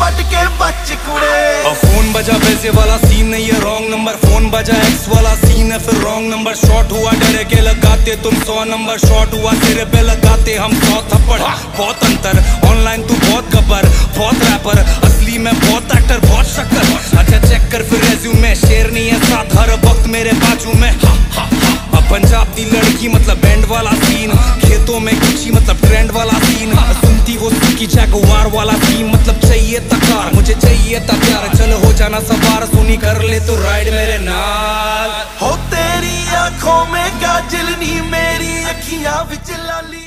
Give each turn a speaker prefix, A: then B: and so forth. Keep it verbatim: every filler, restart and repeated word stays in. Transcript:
A: पट के बच कुड़े।
B: फोन बजा पैसे वाला सीन नहीं है रॉन्ग नंबर, फोन बजा एक्स वाला सीन है फिर रॉन्ग नंबर। शॉट हुआ डरे के लगाते तुम सौ नंबर, शॉट हुआ तेरे पे लगाते हम सौ थप्पड़। बहुत अंतर ऑनलाइन तू बहुत गब्बर, बहुत रैपर असली में बहुत एक्टर बहुत शक्कर। अच्छा चेक कर फिर रेज्यूमे, शेर नहीं है साथ हर वक्त मेरे बाजू में। पंजाब दी लड़की मतलब बैंड वाला सीन, खेतों में कुची मतलब ट्रेंड वाला सीन। सुनती वो सुखी जगुआर वाला सीन मतलब चाहिए तकार मुझे चाहिए था प्यार। चल हो जाना सवार सुनी कर ले तो राइड मेरे नाल।
A: हो तेरी आंखों में काजल नी मेरी अखियां विच लाली।